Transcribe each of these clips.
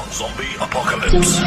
Zombie Apocalypse.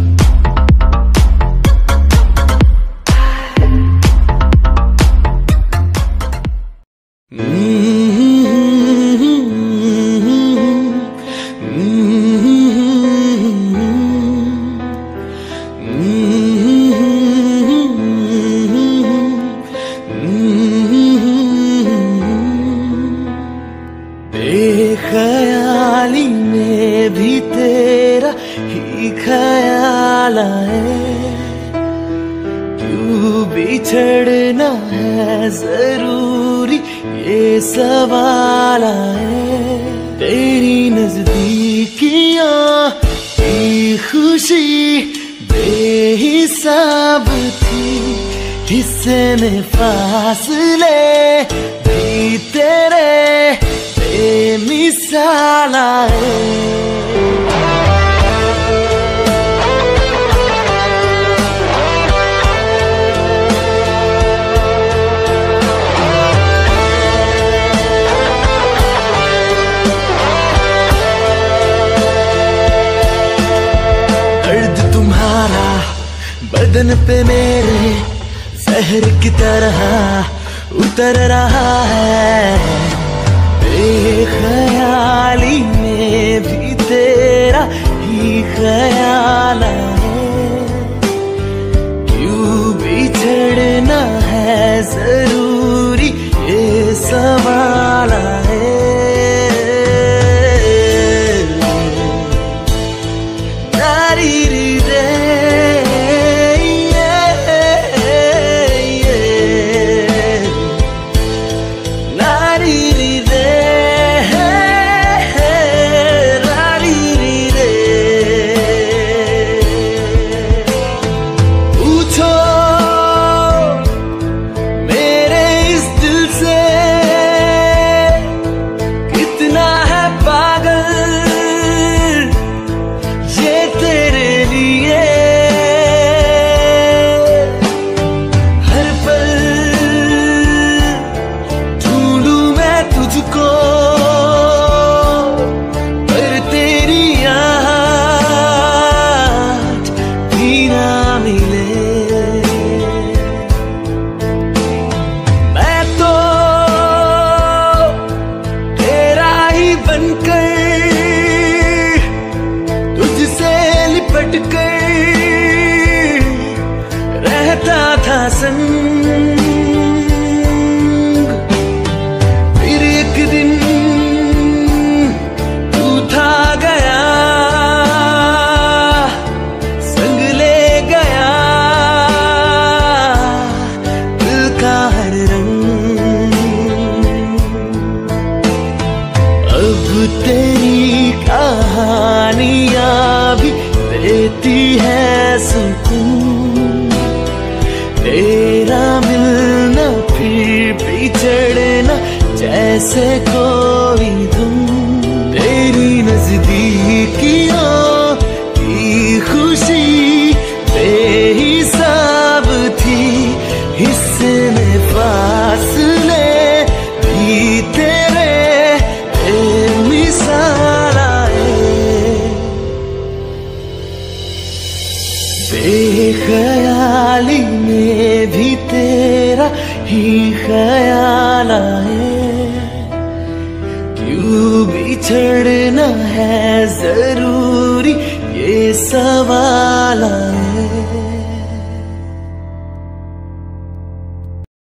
बेख्याली में भी तेरा ही ख्याल आए, क्यों बिछड़ना है जरूरी ये सवाल आए। तेरी नजदीकियां की खुशी बेहिसाब थी, हिस्से में फासले भी तेरे मिसाल आए। दर्द तुम्हारा बदन पे मेरे जहर की तरह उतर रहा है। बेख्याली में भी तेरा ही ख्याल आए, क्यों बिछड़ना है जरूरी ये सवाल आए। रहता था संग, फिर एक दिन तू था गया, संग ले गया दिल का हर रंग। अब तेरी कहानियां भी देती है सुकून, तेरा मिलना फिर बिछड़ना जैसे कोई धुन। तेरी नजदीकियों की खुशी बेहिसाब थी, हिस्से में फासले भी तेरे मिसाल आए। बेख्याली में भी तेरा ही ख्याल आए, क्यों बिछड़ना है जरूरी ये सवाल आए।